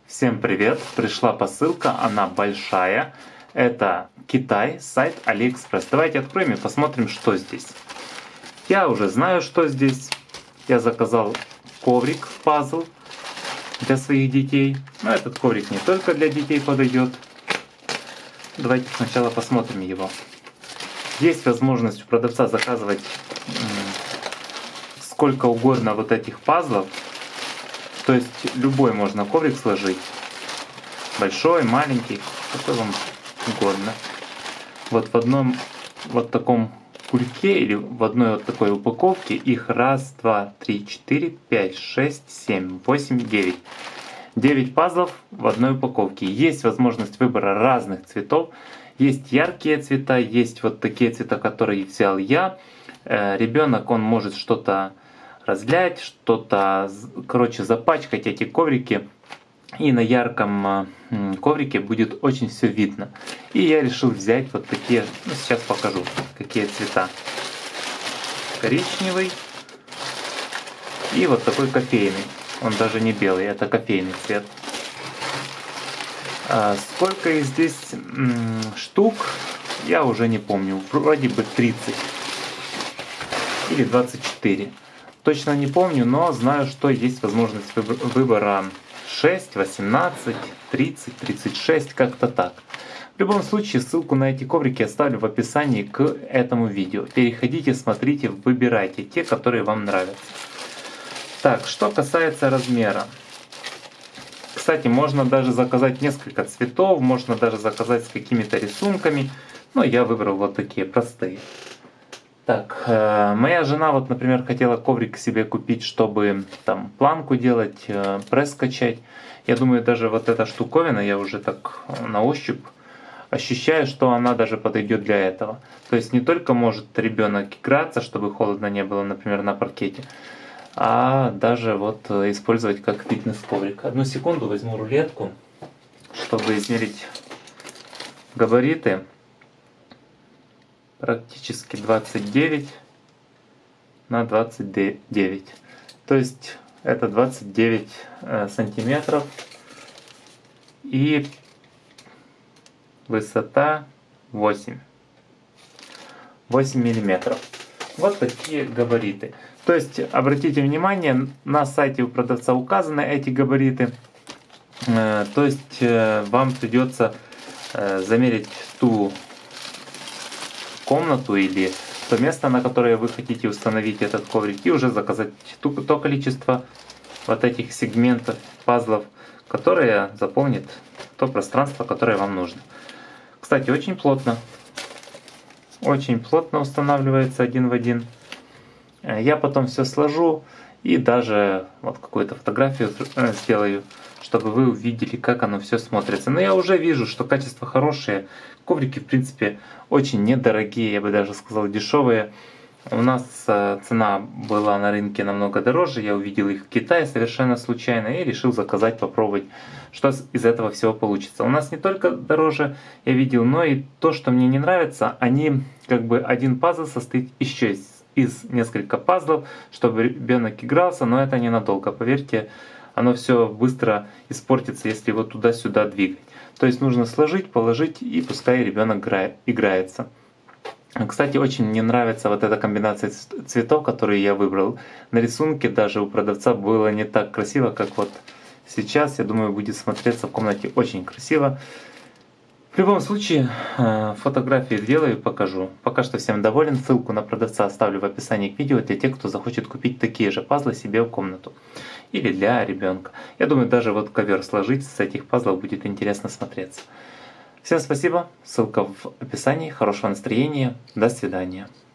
Всем привет! Пришла посылка, она большая. Это Китай, сайт AliExpress. Давайте откроем и посмотрим, что здесь. Я уже знаю, что здесь. Я заказал коврик, пазл для своих детей. Но этот коврик не только для детей подойдет. Давайте сначала посмотрим его. Есть возможность у продавца заказывать сколько угодно вот этих пазлов. То есть любой можно коврик сложить. Большой, маленький, какой вам угодно. Вот в одном вот таком кульке или в одной вот такой упаковке их 1, 2, 3, 4, 5, 6, 7, 8, 9. 9 пазлов в одной упаковке. Есть возможность выбора разных цветов. Есть яркие цвета, есть вот такие цвета, которые взял я. Ребенок, он может что-то разлять, что-то, короче, запачкать эти коврики. И на ярком коврике будет очень все видно. И я решил взять вот такие, ну, сейчас покажу, какие цвета. Коричневый и вот такой кофейный. Он даже не белый, это кофейный цвет. Сколько их здесь штук, я уже не помню. Вроде бы 30 или 24. Точно не помню, но знаю, что есть возможность выбора 6, 18, 30, 36, как-то так. В любом случае, ссылку на эти коврики оставлю в описании к этому видео. Переходите, смотрите, выбирайте те, которые вам нравятся. Так, что касается размера. Кстати, можно даже заказать несколько цветов, можно даже заказать с какими-то рисунками. Но я выбрал вот такие простые. Так, моя жена, вот, например, хотела коврик себе купить, чтобы там планку делать, пресс качать. Я думаю, даже вот эта штуковина, я уже так на ощупь ощущаю, что она даже подойдет для этого. То есть не только может ребенок играться, чтобы холодно не было, например, на паркете, а даже вот использовать как фитнес-коврик. Одну секунду, возьму рулетку, чтобы измерить габариты. Практически 29 на 29. То есть это 29 сантиметров. И высота 8 миллиметров. Вот такие габариты. То есть обратите внимание, на сайте у продавца указаны эти габариты. То есть вам придется замерить ту комнату или то место, на которое вы хотите установить этот коврик, и уже заказать то количество вот этих сегментов, пазлов, которое заполнит то пространство, которое вам нужно. Кстати, очень плотно устанавливается один в один. Я потом все сложу и даже вот какую-то фотографию сделаю, чтобы вы увидели, как оно все смотрится. Но я уже вижу, что качество хорошее. Коврики, в принципе, очень недорогие, я бы даже сказал, дешевые. У нас цена была на рынке намного дороже. Я увидел их в Китае совершенно случайно и решил заказать, попробовать, что из этого всего получится. У нас не только дороже я видел, но и то, что мне не нравится, они как бы один пазл состоит еще из нескольких пазлов, чтобы ребенок игрался, но это ненадолго, поверьте. Оно все быстро испортится, если его туда-сюда двигать. То есть нужно сложить, положить, и пускай ребенок играется. Кстати, очень мне нравится вот эта комбинация цветов, которые я выбрал. На рисунке даже у продавца было не так красиво, как вот сейчас. Я думаю, будет смотреться в комнате очень красиво. В любом случае, фотографии сделаю и покажу. Пока что всем доволен. Ссылку на продавца оставлю в описании к видео для тех, кто захочет купить такие же пазлы себе в комнату. Или для ребенка. Я думаю, даже вот ковер сложить с этих пазлов будет интересно смотреться. Всем спасибо. Ссылка в описании. Хорошего настроения. До свидания.